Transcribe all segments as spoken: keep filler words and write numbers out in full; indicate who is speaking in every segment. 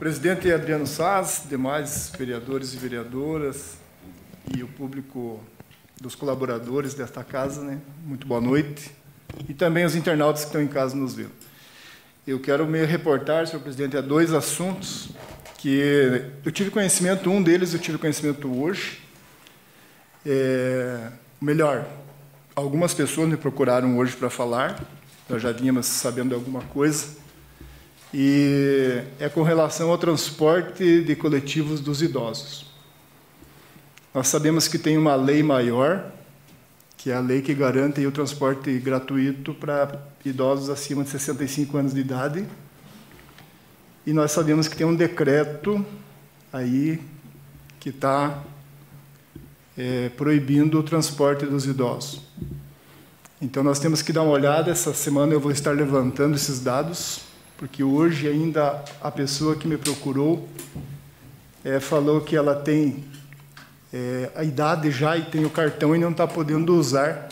Speaker 1: Presidente Adriano Saz, demais vereadores e vereadoras e o público dos colaboradores desta casa, né? Muito boa noite. E também os internautas que estão em casa nos vendo. Eu quero me reportar, senhor presidente, a dois assuntos que eu tive conhecimento, um deles eu tive conhecimento hoje. É, melhor, algumas pessoas me procuraram hoje para falar, nós já vínhamos sabendo de alguma coisa, e é com relação ao transporte de coletivos dos idosos. Nós sabemos que tem uma lei maior, que é a lei que garante o transporte gratuito para idosos acima de sessenta e cinco anos de idade, e nós sabemos que tem um decreto aí que está é, proibindo o transporte dos idosos. Então, nós temos que dar uma olhada. Essa semana eu vou estar levantando esses dados, porque hoje ainda a pessoa que me procurou é, falou que ela tem é, a idade já e tem o cartão e não está podendo usar,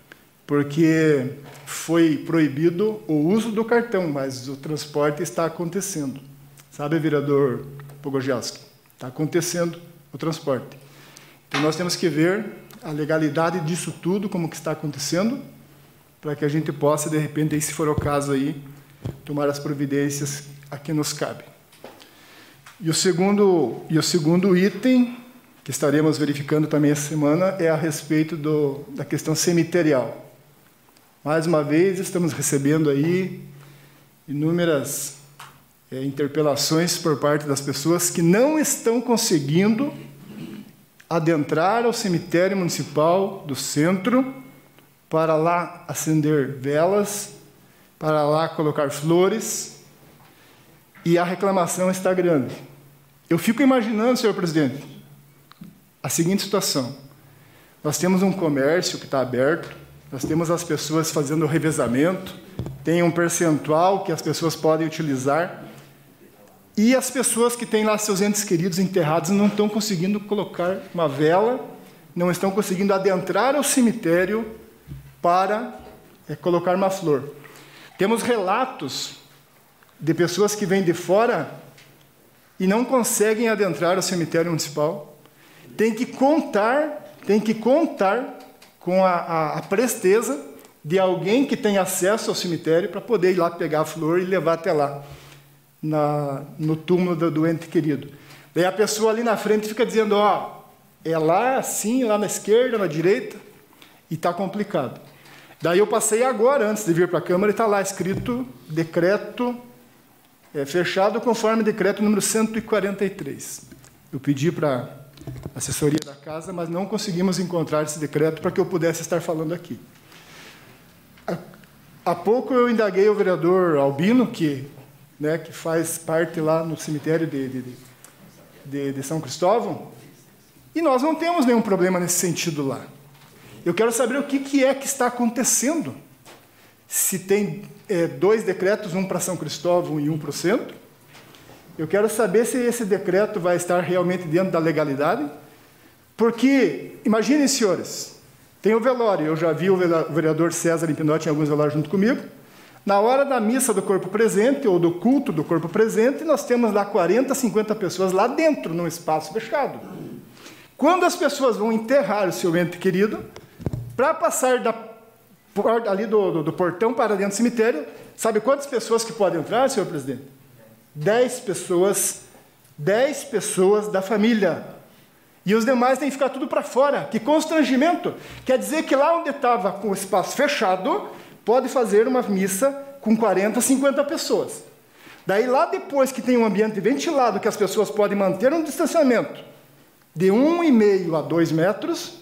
Speaker 1: porque foi proibido o uso do cartão, mas o transporte está acontecendo. Sabe, vereador Pogogelski? Está acontecendo o transporte. Então, nós temos que ver a legalidade disso tudo, como que está acontecendo, para que a gente possa, de repente, aí, se for o caso, aí, tomar as providências a que nos cabe. E o segundo, e o segundo item, que estaremos verificando também essa semana, é a respeito do, da questão cemiterial. Mais uma vez, estamos recebendo aí inúmeras é, interpelações por parte das pessoas que não estão conseguindo adentrar ao cemitério municipal do centro para lá acender velas, para lá colocar flores, e a reclamação está grande. Eu fico imaginando, senhor presidente, a seguinte situação. Nós temos um comércio que está aberto, nós temos as pessoas fazendo o revezamento, tem um percentual que as pessoas podem utilizar, e as pessoas que têm lá seus entes queridos enterrados não estão conseguindo colocar uma vela, não estão conseguindo adentrar ao cemitério para é, colocar uma flor. Temos relatos de pessoas que vêm de fora e não conseguem adentrar ao cemitério municipal. Tem que contar, tem que contar com a, a, a presteza de alguém que tem acesso ao cemitério para poder ir lá pegar a flor e levar até lá, na, no túmulo do, do ente querido. Daí a pessoa ali na frente fica dizendo, ó, é lá assim, lá na esquerda, na direita, e está complicado. Daí eu passei agora, antes de vir para a Câmara, e está lá escrito decreto é, fechado conforme decreto número cento e quarenta e três. Eu pedi para a assessoria da casa, mas não conseguimos encontrar esse decreto para que eu pudesse estar falando aqui. Há, há pouco eu indaguei o vereador Albino, que, né, que faz parte lá no cemitério de, de, de, de São Cristóvão, e nós não temos nenhum problema nesse sentido lá. Eu quero saber o que, que é que está acontecendo. Se tem é, dois decretos, um para São Cristóvão e um para o centro. Eu quero saber se esse decreto vai estar realmente dentro da legalidade. Porque, imaginem, senhores, tem o velório. Eu já vi o vereador César Limpinotti em alguns velórios junto comigo. Na hora da missa do corpo presente, ou do culto do corpo presente, nós temos lá quarenta, cinquenta pessoas lá dentro, num espaço fechado. Quando as pessoas vão enterrar o seu ente querido, para passar da, ali do, do, do portão para dentro do cemitério, sabe quantas pessoas que podem entrar, senhor presidente? Dez pessoas, dez pessoas da família. E os demais têm que ficar tudo para fora. Que constrangimento! Quer dizer que lá onde estava com o espaço fechado, pode fazer uma missa com quarenta, cinquenta pessoas. Daí lá depois que tem um ambiente ventilado, que as pessoas podem manter um distanciamento de um e meio a dois metros,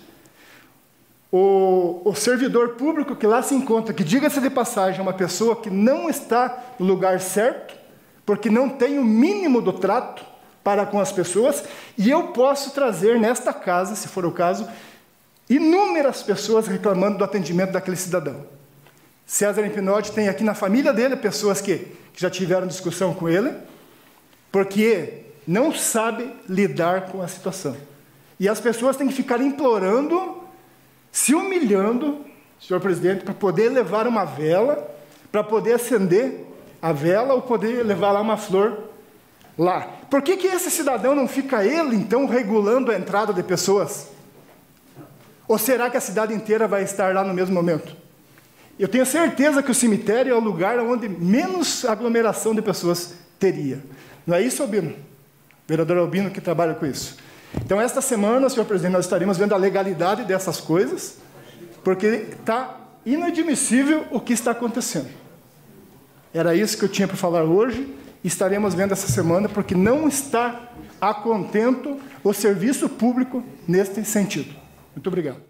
Speaker 1: O, o servidor público que lá se encontra, que, diga-se de passagem, é uma pessoa que não está no lugar certo, porque não tem o mínimo do trato para com as pessoas, e eu posso trazer nesta casa, se for o caso, inúmeras pessoas reclamando do atendimento daquele cidadão. César Limpinotti tem aqui na família dele pessoas que, que já tiveram discussão com ele, porque não sabe lidar com a situação. E as pessoas têm que ficar implorando, se humilhando, senhor presidente, para poder levar uma vela, para poder acender a vela ou poder levar lá uma flor lá. Por que que esse cidadão não fica ele, então, regulando a entrada de pessoas? Ou será que a cidade inteira vai estar lá no mesmo momento? Eu tenho certeza que o cemitério é o lugar onde menos aglomeração de pessoas teria. Não é isso, Albino? Vereador Albino, que trabalha com isso. Então, esta semana, senhor presidente, nós estaremos vendo a legalidade dessas coisas, porque está inadmissível o que está acontecendo. Era isso que eu tinha para falar hoje. Estaremos vendo essa semana, porque não está a contento o serviço público neste sentido. Muito obrigado.